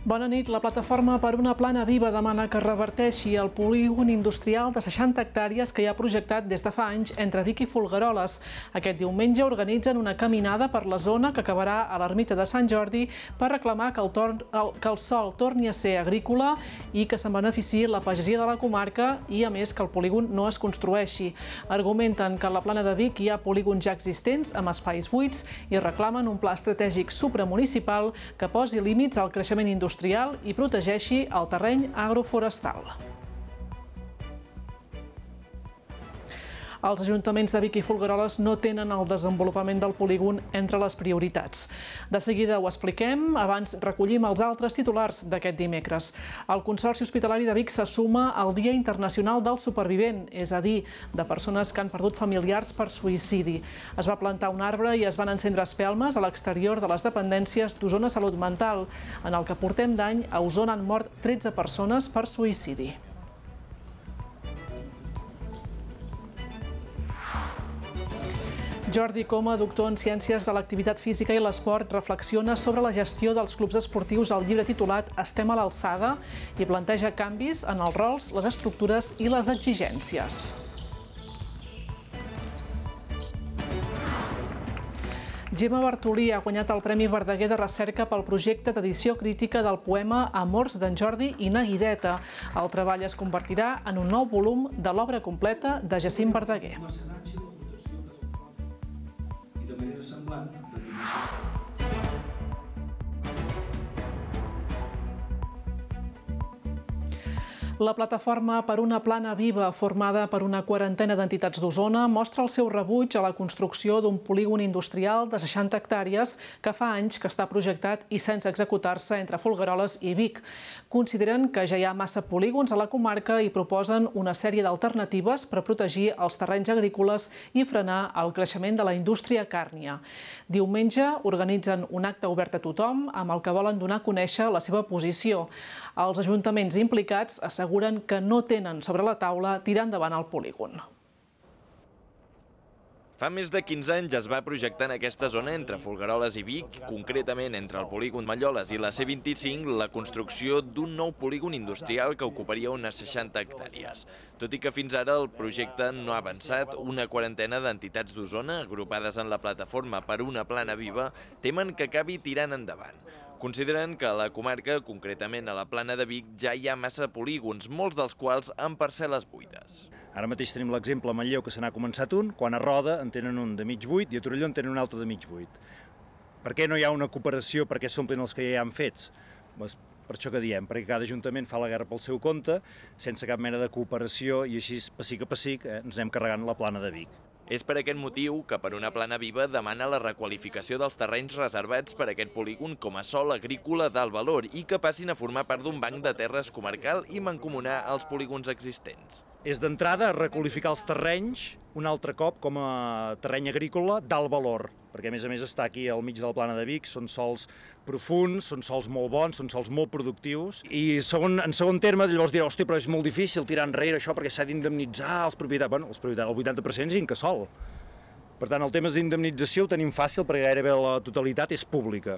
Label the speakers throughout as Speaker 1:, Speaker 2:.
Speaker 1: Bona nit. La plataforma Per una plana viva demana que reverteixi el polígon industrial de 60 hectàrees que hi ha projectat des de fa anys entre Vic i Folgueroles. Aquest diumenge organitzen una caminada per la zona que acabarà a l'ermita de Sant Jordi per reclamar que el sòl torni a ser agrícola i que se'n beneficiï la pagesia de la comarca i, a més, que el polígon no es construeixi. Argumenten que a la plana de Vic hi ha polígons ja existents amb espais buits i reclamen un pla estratègic supramunicipal que posi límits al creixement industrial i protegeixi el terreny agroforestal. Els ajuntaments de Vic i Folgueroles no tenen el desenvolupament del polígon entre les prioritats. De seguida ho expliquem, abans recollim els altres titulars d'aquest dimecres. El Consorci Hospitalari de Vic se suma al Dia Internacional del Supervivent, és a dir, de persones que han perdut familiars per suïcidi. Es va plantar un arbre i es van encendre espelmes a l'exterior de les dependències d'Osona Salut Mental. En el que portem d'any, a Osona han mort 13 persones per suïcidi. Jordi Coma, doctor en Ciències de l'Activitat Física i l'Esport, reflexiona sobre la gestió dels clubs esportius al llibre titulat Estem a l'alçada i planteja canvis en els rols, les estructures i les exigències. Gemma Bartolí ha guanyat el Premi Verdaguer de Recerca pel projecte d'edició crítica del poema Amors d'en Jordi i na Guideta. El treball es convertirà en un nou volum de l'obra completa de Jacint Verdaguer.
Speaker 2: De manera semblant, definició.
Speaker 1: La plataforma Per una plana viva, formada per una quarantena d'entitats d'Osona, mostra el seu rebuig a la construcció d'un polígon industrial de 60 hectàrees que fa anys que està projectat i sense executar-se entre Folgueroles i Vic. Consideren que ja hi ha massa polígons a la comarca i proposen una sèrie d'alternatives per protegir els terrenys agrícoles i frenar el creixement de la indústria càrnia. Diumenge organitzen un acte obert a tothom amb el que volen donar a conèixer la seva posició. Els ajuntaments implicats asseguren que no tenen sobre la taula tirar endavant el polígon.
Speaker 3: Fa més de 15 anys es va projectar en aquesta zona entre Folgueroles i Vic, concretament entre el polígon Malloles i la C25, la construcció d'un nou polígon industrial que ocuparia unes 60 hectàrees. Tot i que fins ara el projecte no ha avançat, una quarantena d'entitats d'Osona, agrupades en la plataforma Per una plana viva, temen que acabi tirant endavant. Consideren que a la comarca, concretament a la plana de Vic, ja hi ha massa polígons, molts dels quals amb parcel·les buides.
Speaker 4: Ara mateix tenim l'exemple a Manlleu, que se n'ha començat un, quan a Roda en tenen un de mig buit i a Torelló en tenen un altre de mig buit. Per què no hi ha una cooperació perquè s'omplen els que ja hi han fets? Per això que diem, perquè cada ajuntament fa la guerra pel seu compte, sense cap mena de cooperació, i així, pessic a pessic, ens anem carregant la plana de Vic.
Speaker 3: És per aquest motiu que Per una plana viva demana la requalificació dels terrenys reservats per a aquest polígon com a sòl agrícola d'alt valor i que passin a formar part d'un banc de terres comarcal i mancomunar els polígons existents.
Speaker 4: És d'entrada requalificar els terrenys un altre cop com a terreny agrícola d'alt valor, perquè a més està aquí al mig de la plana de Vic, són sòls profuns, són sòls molt bons, són sòls molt productius, i en segon terme llavors dirà, hòstia, però és molt difícil tirar enrere això perquè s'ha d'indemnitzar els propietaris. Bueno, el 80% és incasòl. Per tant, el tema d'indemnització ho tenim fàcil perquè gairebé la totalitat és pública.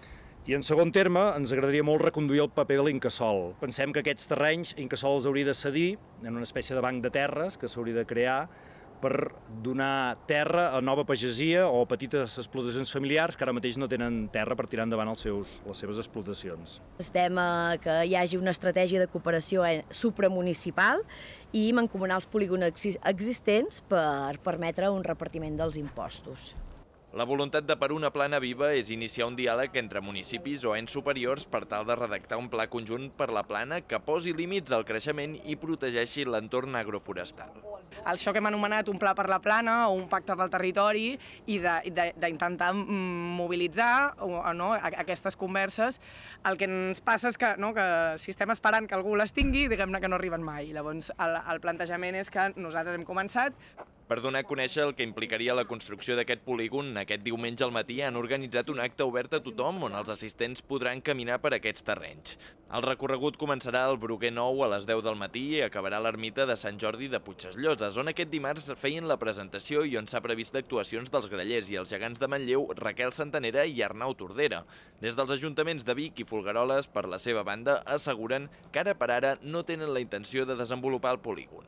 Speaker 4: I en segon terme, ens agradaria molt reconduir el paper de l'Incasòl. Pensem que aquests terrenys Incasòl els hauria de cedir en una espècie de banc de terres que s'hauria de crear per donar terra a nova pagesia o petites explotacions familiars que ara mateix no tenen terra per tirar endavant les seves explotacions.
Speaker 5: Estem a que hi hagi una estratègia de cooperació supramunicipal i mancomunar els polígons existents per permetre un repartiment dels impostos.
Speaker 3: La voluntat de Per una plana viva és iniciar un diàleg entre municipis o ens superiors per tal de redactar un pla conjunt per la plana que posi límits al creixement i protegeixi l'entorn agroforestal.
Speaker 6: Això que hem anomenat un pla per la plana o un pacte pel territori i d'intentar mobilitzar aquestes converses. El que ens passa és que si estem esperant que algú les tingui, diguem-ne que no arriben mai. Llavors, el plantejament és que nosaltres hem començat.
Speaker 3: Per donar a conèixer el que implicaria la construcció d'aquest polígon, aquest diumenge al matí han organitzat un acte obert a tothom on els assistents podran caminar per aquests terrenys. El recorregut començarà al Bruguer Nou a les 10 del matí i acabarà a l'ermita de Sant Jordi de Puigcerlloses, on aquest dimarts feien la presentació i on s'ha previst actuacions dels grallers i els gegants de Manlleu Raquel Santanera i Arnau Tordera. Des dels ajuntaments de Vic i Folgueroles, per la seva banda, asseguren que ara per ara no tenen la intenció de desenvolupar el polígon.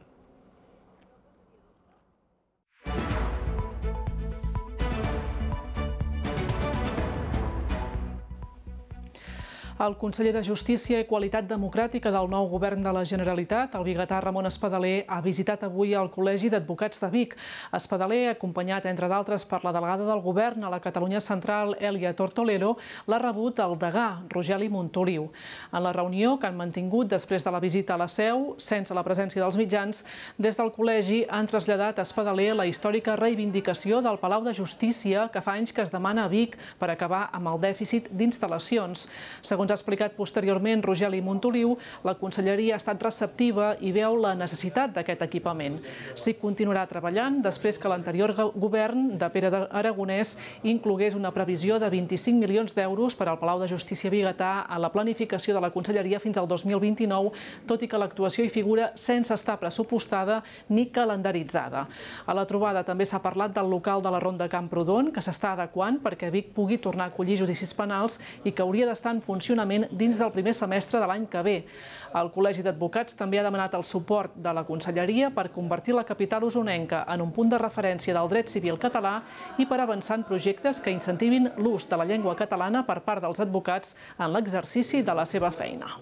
Speaker 1: El conseller de Justícia i Qualitat Democràtica del nou govern de la Generalitat, el biguetà Ramon Espadaler, ha visitat avui el Col·legi d'Advocats de Vic. Espadaler, acompanyat, entre d'altres, per la delegada del govern a la Catalunya Central, Èlia Tortolero, l'ha rebut el degà, Rogeli Montoliu. En la reunió que han mantingut després de la visita a la seu, sense la presència dels mitjans, des del col·legi han traslladat a Espadaler la històrica reivindicació del Palau de Justícia que fa anys que es demana a Vic per acabar amb el dèficit d'instal·lacions. Segons ha explicat posteriorment Rogeli Montoliu, la conselleria ha estat receptiva i veu la necessitat d'aquest equipament. S'hi continuarà treballant després que l'anterior govern de Pere Aragonès inclogués una previsió de 25 milions d'euros per al Palau de Justícia biguetà a la planificació de la conselleria fins al 2029, tot i que l'actuació hi figura sense estar pressupostada ni calendaritzada. A la trobada també s'ha parlat del local de la Ronda Camprodon, que s'està adequant perquè Vic pugui tornar a acollir judicis penals i que hauria d'estar en funcionament dins del primer semestre de l'any que ve. El Col·legi d'Advocats també ha demanat el suport de la Conselleria per convertir la capital usonenca en un punt de referència del dret civil català i per avançar en projectes que incentivin l'ús de la llengua catalana per part dels advocats en l'exercici de la seva feina.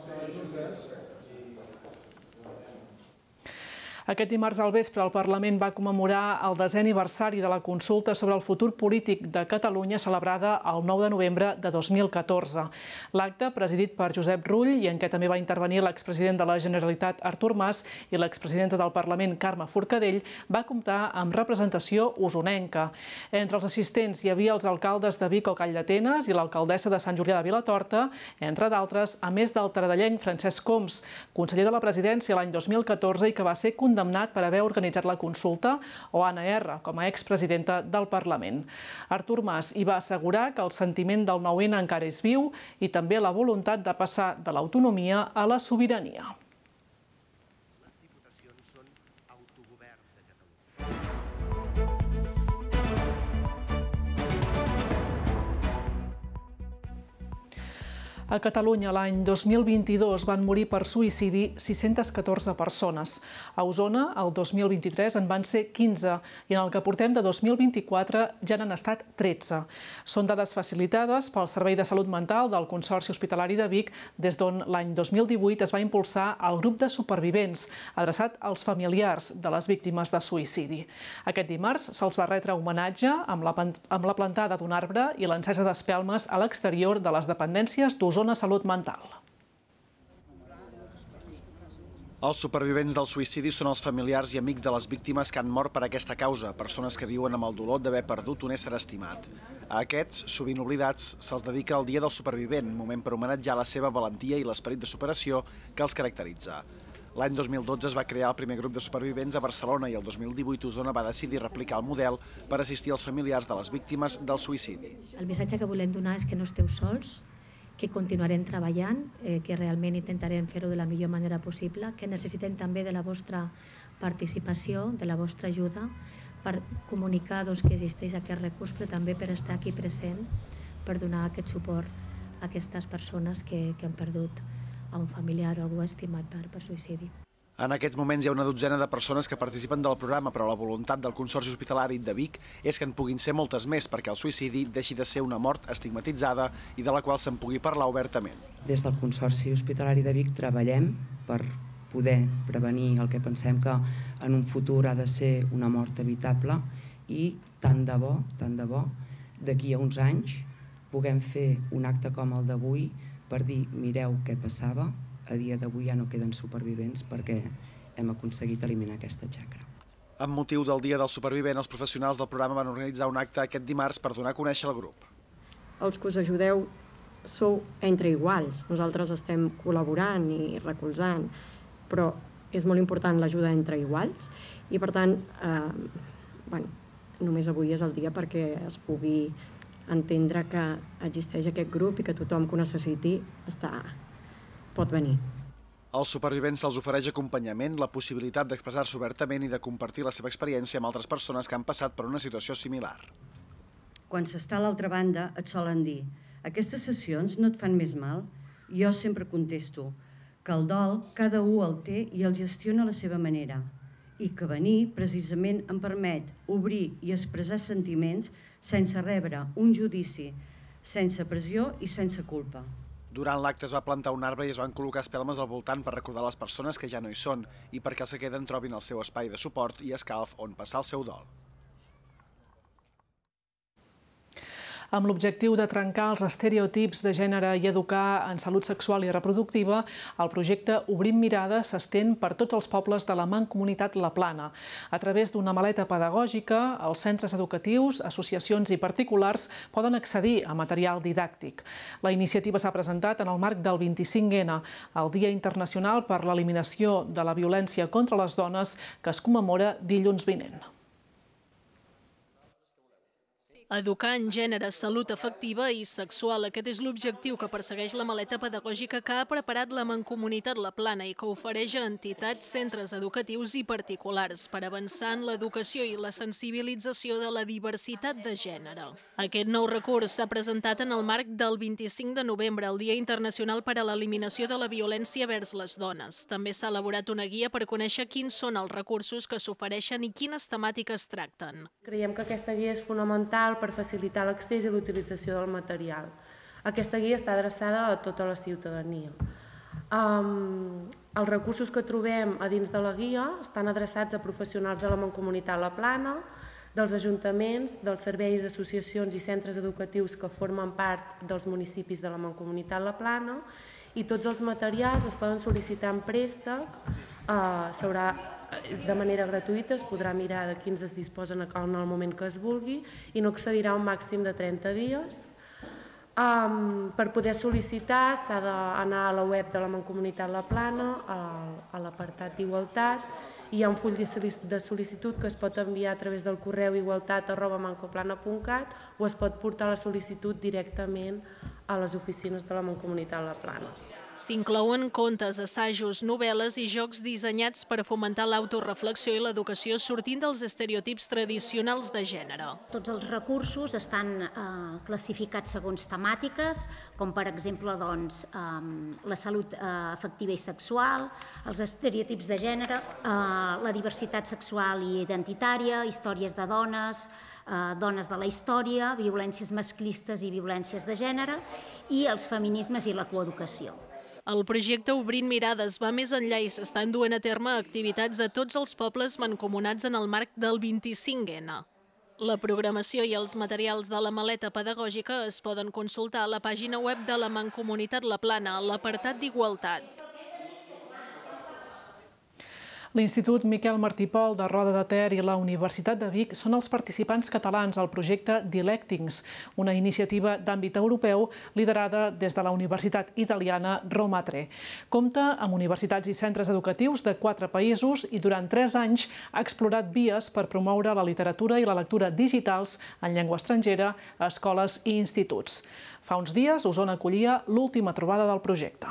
Speaker 1: Aquest dimarts al vespre el Parlament va commemorar el 10è aniversari de la consulta sobre el futur polític de Catalunya celebrada el 9 de novembre de 2014. L'acte, presidit per Josep Rull i en què també va intervenir l'expresident de la Generalitat Artur Mas i l'expresidenta del Parlament Carme Forcadell, va comptar amb representació usonenca. Entre els assistents hi havia els alcaldes de Vic o Calldetenes i l'alcaldessa de Sant Julià de Vilatorta, entre d'altres, a més del taradellenc Francesc Homs, conseller de la Presidència l'any 2014 i que va ser condemnat per haver organitzat la consulta, o Anna R, com a expresidenta del Parlament. Artur Mas hi va assegurar que el sentiment del 9-N encara és viu i també la voluntat de passar de l'autonomia a la sobirania.
Speaker 7: Les diputacions són autogovern de Catalunya.
Speaker 1: A Catalunya l'any 2022 van morir per suïcidi 614 persones. A Osona, el 2023, en van ser 15 i en el que portem de 2024 ja n'han estat 13. Són dades facilitades pel Servei de Salut Mental del Consorci Hospitalari de Vic, des d'on l'any 2018 es va impulsar el grup de supervivents, adreçat als familiars de les víctimes de suïcidi. Aquest dimarts se'ls va retre homenatge amb la plantada d'un arbre i l'encesa d'espelmes a l'exterior de les dependències d'Osona Salut Mental.
Speaker 8: Els supervivents del suïcidi són els familiars i amics de les víctimes que han mort per aquesta causa, persones que viuen amb el dolor d'haver perdut un ésser estimat. A aquests, sovint oblidats, se'ls dedica el Dia del Supervivent, moment per homenatjar la seva valentia i l'esperit de superació que els caracteritza. L'any 2012 es va crear el primer grup de supervivents a Barcelona i el 2018 Osona va decidir replicar el model per assistir els familiars de les víctimes del suïcidi.
Speaker 9: El missatge que volem donar és que no esteu sols, que continuarem treballant, que realment intentarem fer-ho de la millor manera possible, que necessitem també de la vostra participació, de la vostra ajuda, per comunicar que existeix aquest recurs, però també per estar aquí present, per donar aquest suport a aquestes persones que han perdut a un familiar o algú estimat per suïcidi.
Speaker 8: En aquests moments hi ha una dotzena de persones que participen del programa, però la voluntat del Consorci Hospitalari de Vic és que en puguin ser moltes més perquè el suïcidi deixi de ser una mort estigmatitzada i de la qual se'n pugui parlar obertament.
Speaker 10: Des del Consorci Hospitalari de Vic treballem per poder prevenir el que pensem que en un futur ha de ser una mort evitable i tant de bo, d'aquí a uns anys puguem fer un acte com el d'avui per dir mireu què passava. A dia d'avui ja no queden supervivents perquè hem aconseguit eliminar aquesta xacra.
Speaker 8: Amb motiu del Dia del Supervivent, els professionals del programa van organitzar un acte aquest dimarts per donar a conèixer el grup.
Speaker 11: Els que us ajudeu sou entre iguals. Nosaltres estem col·laborant i recolzant, però és molt important l'ajuda entre iguals i, per tant, només avui és el dia perquè es pugui entendre que existeix aquest grup i que tothom que ho necessiti pot venir.
Speaker 8: Als supervivents se'ls ofereix acompanyament, la possibilitat d'expressar-se obertament i de compartir la seva experiència amb altres persones que han passat per una situació similar.
Speaker 12: Quan s'està a l'altra banda et solen dir aquestes sessions no et fan més mal? Jo sempre contesto que el dol cada un el té i el gestiona a la seva manera i que venir precisament em permet obrir i expressar sentiments sense rebre un judici, sense pressió i sense culpa.
Speaker 8: Durant l'acte es va plantar un arbre i es van col·locar espelmes al voltant per recordar les persones que ja no hi són i perquè els que queden trobin el seu espai de suport i escalf on passar el seu dol.
Speaker 1: Amb l'objectiu de trencar els estereotips de gènere i educar en salut sexual i reproductiva, el projecte Obrim Mirada s'estén per tots els pobles de la Mancomunitat La Plana. A través d'una maleta pedagògica, els centres educatius, associacions i particulars poden accedir a material didàctic. La iniciativa s'ha presentat en el marc del 25N, el Dia Internacional per l'Eliminació de la Violència contra les Dones, que es commemora dilluns vinent.
Speaker 13: Educar en gènere, salut afectiva i sexual. Aquest és l'objectiu que persegueix la maleta pedagògica que ha preparat la Mancomunitat La Plana i que ofereix a entitats, centres educatius i particulars per avançar en l'educació i la sensibilització de la diversitat de gènere. Aquest nou recurs s'ha presentat en el marc del 25 de novembre, el Dia Internacional per a l'Eliminació de la Violència vers les Dones. També s'ha elaborat una guia per conèixer quins són els recursos que s'ofereixen i quines temàtiques tracten.
Speaker 14: Creiem que aquesta guia és fonamental per facilitar l'accés i l'utilització del material. Aquesta guia està adreçada a tota la ciutadania. Els recursos que trobem a dins de la guia estan adreçats a professionals de la Mancomunitat La Plana, dels ajuntaments, dels serveis, associacions i centres educatius que formen part dels municipis de la Mancomunitat La Plana, i tots els materials es poden sol·licitar en préstec, de manera gratuïta, es podrà mirar de quins es disposen en el moment que es vulgui i no excedirà un màxim de 30 dies. Per poder sol·licitar s'ha d'anar a la web de la Mancomunitat La Plana, a l'apartat d'Igualtat, i hi ha un full de sol·licitud que es pot enviar a través del correu igualtat@mancoplana.cat o es pot portar la sol·licitud directament a les oficines de la Mancomunitat La Plana.
Speaker 13: S'inclouen contes, assajos, novel·les i jocs dissenyats per fomentar l'autoreflexió i l'educació sortint dels estereotips tradicionals de gènere.
Speaker 15: Tots els recursos estan classificats segons temàtiques, com per exemple la salut afectiva i sexual, els estereotips de gènere, la diversitat sexual i identitària, històries de dones, dones de la història, violències masclistes i violències de gènere i els feminismes i la coeducació.
Speaker 13: El projecte Obrint Mirades va més enllà i s'estan duent a terme activitats a tots els pobles mancomunats en el marc del 25N. La programació i els materials de la maleta pedagògica es poden consultar a la pàgina web de la Mancomunitat La Plana, a l'apartat d'Igualtat.
Speaker 1: L'Institut Miquel Martí i Pol de Roda de Ter i la Universitat de Vic són els participants catalans al projecte Dilectings, una iniciativa d'àmbit europeu liderada des de la Universitat Italiana Roma III. Compta amb universitats i centres educatius de 4 països i durant 3 anys ha explorat vies per promoure la literatura i la lectura digitals en llengua estrangera a escoles i instituts. Fa uns dies, Osona acollia l'última trobada del projecte.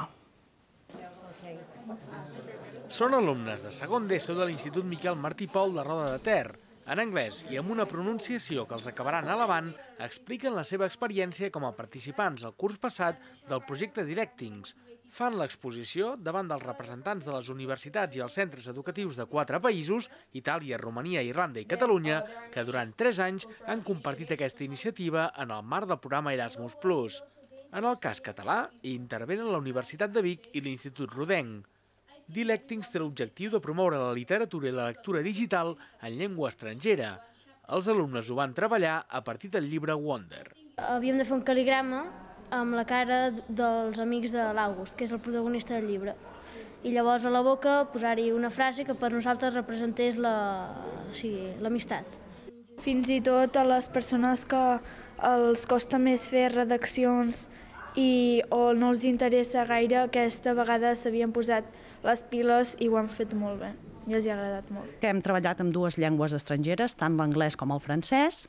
Speaker 16: Són alumnes de segon d'ESO de l'Institut Miquel Martí i Pol de Roda de Ter. En anglès i amb una pronunciació que els acabaran elevant, expliquen la seva experiència com a participants al curs passat del projecte Dilectings. Fan l'exposició davant dels representants de les universitats i els centres educatius de 4 països, Itàlia, Romania, Irlanda i Catalunya, que durant 3 anys han compartit aquesta iniciativa en el marc del programa Erasmus+. En el cas català, hi intervenen la Universitat de Vic i l'Institut Rodenc. Dilectings té l'objectiu de promoure la literatura i la lectura digital en llengua estrangera. Els alumnes ho van treballar a partir del llibre Wonder.
Speaker 17: Havíem de fer un cal·ligrama amb la cara dels amics de l'August, que és el protagonista del llibre. I llavors a la boca posar-hi una frase que per nosaltres representés l'amistat.
Speaker 18: Fins i tot a les persones que els costa més fer redaccions
Speaker 17: i o no els interessa gaire, aquesta vegada s'havien posat les piles i ho han fet molt bé i els ha agradat molt.
Speaker 18: Hem treballat amb 2 llengües estrangeres, tant l'anglès com el francès,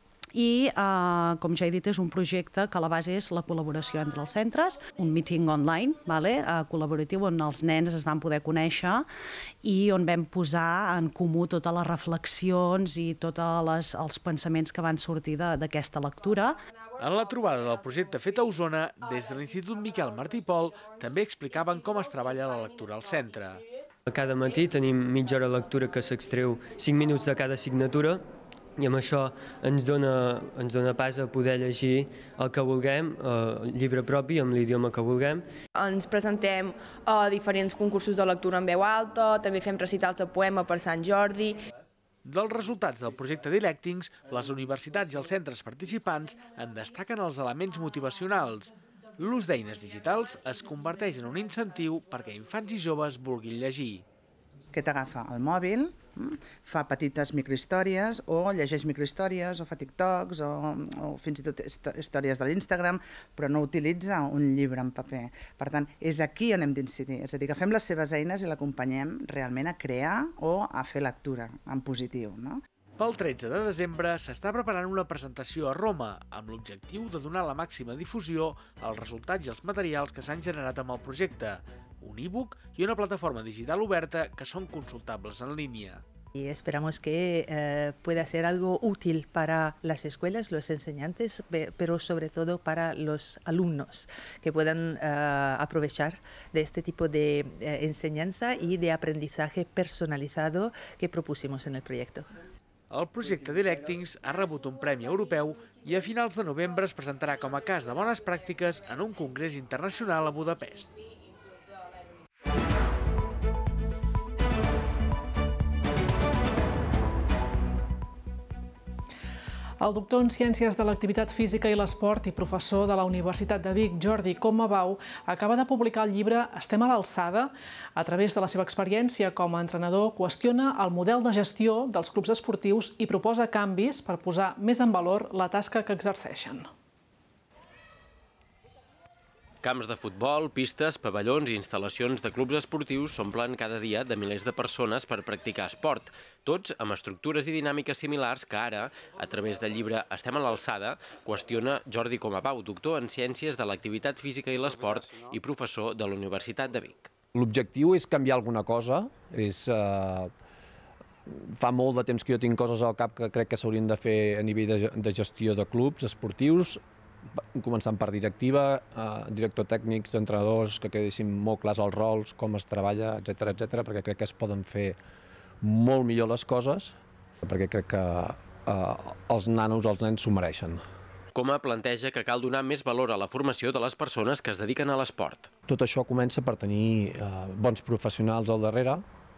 Speaker 18: i, com ja he dit, és un projecte que a la base és la col·laboració entre els centres, un meeting online col·laboratiu on els nens es van poder conèixer i on vam posar en comú totes les reflexions i tots els pensaments que van sortir d'aquesta lectura.
Speaker 16: En la trobada del projecte fet a Osona, des de l'Institut Miquel Martí i Pol també explicaven com es treballa la lectura al centre.
Speaker 19: Cada matí tenim mitja hora de lectura que s'extreu 5 minuts de cada assignatura i amb això ens dona pas a poder llegir el que vulguem, el llibre propi amb l'idioma que vulguem.
Speaker 20: Ens presentem a diferents concursos de lectura en veu alta, també fem recitals de poema per Sant Jordi.
Speaker 16: Dels resultats del projecte Dilectings, les universitats i els centres participants en destaquen els elements motivacionals. L'ús d'eines digitals es converteix en un incentiu perquè infants i joves vulguin llegir.
Speaker 21: Que t'agafa el mòbil, fa petites microhistòries o llegeix microhistòries o fa TikToks o fins i tot històries de l'Instagram, però no utilitza un llibre en paper. Per tant, és aquí on hem d'incidir, és a dir, que fem les seves eines i l'acompanyem realment a crear o a fer lectura en positiu, no?
Speaker 16: Pel 13 de desembre s'està preparant una presentació a Roma amb l'objectiu de donar la màxima difusió als resultats i als materials que s'han generat amb el projecte, un e-book i una plataforma digital oberta que són consultables en línia.
Speaker 22: Y esperamos que pueda ser algo útil para las escuelas, los enseñantes, pero sobre todo para los alumnos, que puedan aprovechar de este tipo de enseñanza y de aprendizaje personalizado que propusimos en el proyecto.
Speaker 16: El projecte Dilectings ha rebut un premi europeu i a finals de novembre es presentarà com a cas de bones pràctiques en un congrés internacional a Budapest.
Speaker 1: El doctor en Ciències de l'Activitat Física i l'Esport i professor de la Universitat de Vic, Jordi Comabau, acaba de publicar el llibre Estem a l'alçada. A través de la seva experiència com a entrenador, qüestiona el model de gestió dels clubs esportius i proposa canvis per posar més en valor la tasca que exerceixen.
Speaker 23: Camps de futbol, pistes, pavellons i instal·lacions de clubs esportius s'omplen cada dia de milers de persones per practicar esport, tots amb estructures i dinàmiques similars que ara, a través del llibre Estem a l'alçada, qüestiona Jordi Comabau, doctor en Ciències de l'Activitat Física i l'Esport i professor de la Universitat de Vic.
Speaker 24: L'objectiu és canviar alguna cosa, fa molt de temps que jo tinc coses al cap que crec que s'haurien de fer a nivell de gestió de clubs esportius, començant per directiva, director tècnics, entrenadors, que quedessin molt clars els rols, com es treballa, etc, perquè crec que es poden fer molt millor les coses, perquè crec que els nanos, els nens s'ho mereixen.
Speaker 23: Coma planteja que cal donar més valor a la formació de les persones que es dediquen a l'esport.
Speaker 24: Tot això comença per tenir bons professionals al darrere,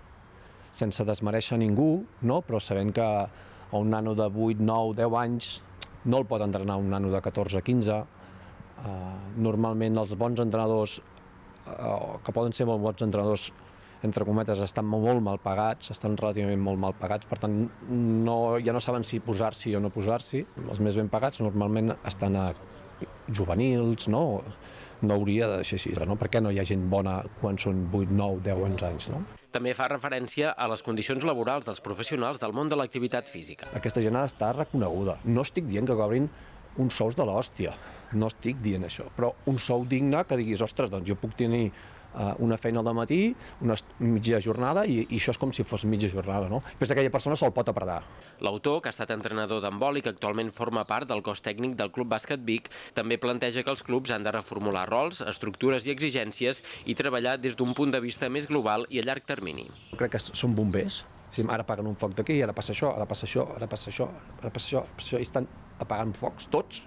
Speaker 24: sense desmereixer ningú, però sabent que un nano de 8, 9, 10 anys no el pot entrenar un nano de 14 o 15. Normalment els bons entrenadors, que poden ser molt bons entrenadors, entre cometes, estan molt mal pagats, estan relativament molt mal pagats, per tant ja no saben si posar-s'hi o no posar-s'hi. Els més ben pagats normalment estan a juvenils, no hauria de ser així. Per què no hi ha gent bona quan són 8, 9, 10, 11 anys?
Speaker 23: També fa referència a les condicions laborals dels professionals del món de l'activitat física.
Speaker 24: Aquesta gent ha d'estar reconeguda. No estic dient que cobrin uns sous de l'hòstia, no estic dient això, però un sou digne que diguis, ostres, doncs jo puc tenir una feina al matí, una mitja jornada, i això és com si fos mitja jornada, no? Després aquella persona se'l pot apretar.
Speaker 23: L'autor, que ha estat entrenador d'handbol i que actualment forma part del cos tècnic del Club Bàsquet Vic, també planteja que els clubs han de reformular rols, estructures i exigències i treballar des d'un punt de vista més global i a llarg termini.
Speaker 24: Crec que són bombers. Ara apaguen un foc d'aquí, ara passa això, ara passa això, ara passa això, ara passa això, i estan apagant focs tots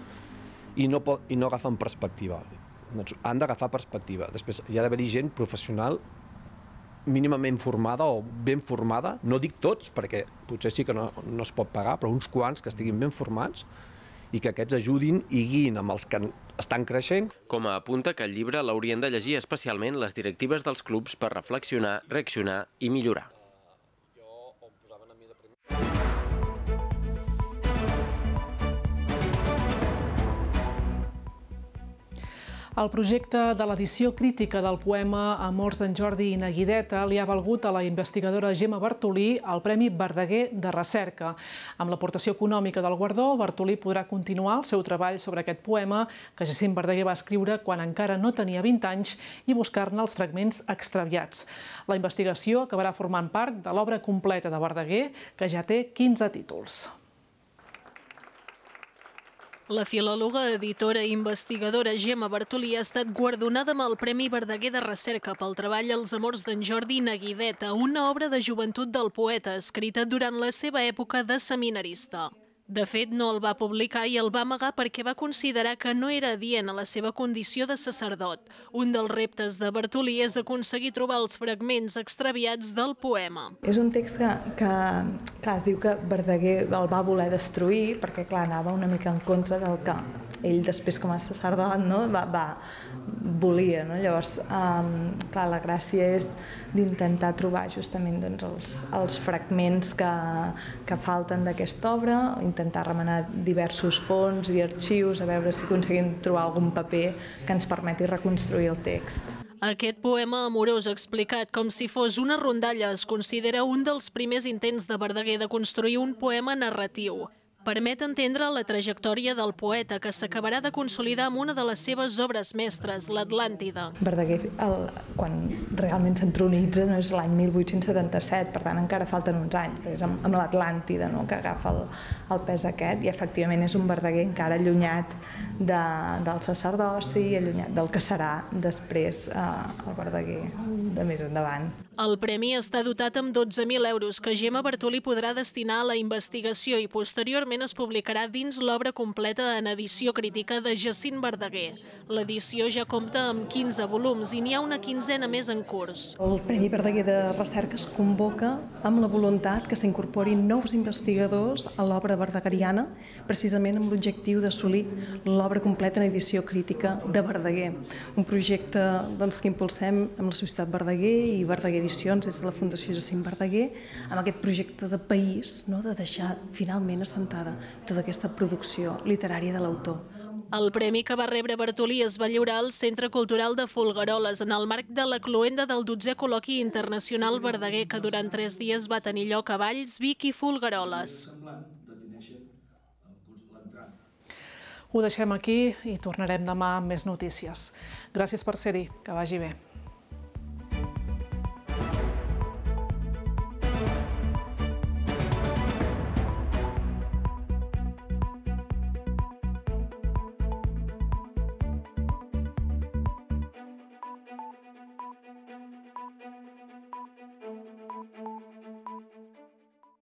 Speaker 24: i no agafen perspectiva. Han d'agafar perspectiva. Després hi ha d'haver-hi gent professional mínimament formada o ben formada, no dic tots, perquè potser sí que no es pot pagar, però uns quants que estiguin ben formats i que aquests ajudin i guiïn amb els que estan creixent.
Speaker 23: Com a apunta que el llibre l'haurien de llegir especialment les directives dels clubs per reflexionar, reaccionar i millorar.
Speaker 1: El projecte de l'edició crítica del poema Amors d'en Jordi i na Guideta li ha valgut a la investigadora Gemma Bartolí el Premi Verdaguer de Recerca. Amb l'aportació econòmica del guardó, Bartolí podrà continuar el seu treball sobre aquest poema que Jacint Verdaguer va escriure quan encara no tenia 20 anys i buscar-ne els fragments extraviats. La investigació acabarà formant part de l'obra completa de Verdaguer, que ja té 15 títols.
Speaker 13: La filòloga, editora i investigadora Gemma Bartolí ha estat guardonada amb el Premi Verdaguer de Recerca pel treball Els amors d'en Jordi i na Guideta, una obra de joventut del poeta escrita durant la seva època de seminarista. De fet, no el va publicar i el va amagar perquè va considerar que no era adient a la seva condició de sacerdot. Un dels reptes de Bartolí és aconseguir trobar els fragments extraviats del poema.
Speaker 2: És un text que clar, es diu que Verdaguer el va voler destruir perquè clar, anava una mica en contra del que ell després com a sacerdot volia. Llavors, clar, la gràcia és d'intentar trobar justament els fragments que falten d'aquesta obra, intentar remenar diversos fons i arxius a veure si aconseguim trobar algun paper que ens permeti reconstruir el text.
Speaker 13: Aquest poema amorós explicat com si fos una rondalla es considera un dels primers intents de Verdaguer de construir un poema narratiu. Permet entendre la trajectòria del poeta que s'acabarà de consolidar amb una de les seves obres mestres, l'Atlàntida.
Speaker 2: Verdaguer, quan realment s'entronitza, és l'any 1877, per tant encara falten uns anys, però és amb l'Atlàntida que agafa el pes aquest, i efectivament és un Verdaguer encara allunyat del sacerdoci i allunyat del que serà després el Verdaguer de més endavant.
Speaker 13: El premi està dotat amb 12.000 euros que Gemma Bartolí podrà destinar a la investigació i posteriorment es publicarà dins l'obra completa en edició crítica de Jacint Verdaguer. L'edició ja compta amb 15 volums i n'hi ha una quinzena més en curs.
Speaker 2: El Premi Verdaguer de Recerca es convoca amb la voluntat que s'incorporin nous investigadors a l'obra verdagueriana, precisament amb l'objectiu d'assolir l'obra completa en edició crítica de Verdaguer. Un projecte que impulsem amb la Societat Verdaguer i Verdaguer Edicions és la Fundació Jacint Verdaguer, amb aquest projecte de país, de deixar finalment assentada tota aquesta producció literària de l'autor.
Speaker 13: El premi que va rebre Bartolí es va lliurar al Centre Cultural de Folgueroles en el marc de la cloenda del 12è Col·loqui Internacional Verdaguer, que durant 3 dies va tenir lloc a Valls, Vic i Folgueroles.
Speaker 1: Ho deixem aquí i tornarem demà amb més notícies. Gràcies per ser-hi, que vagi bé.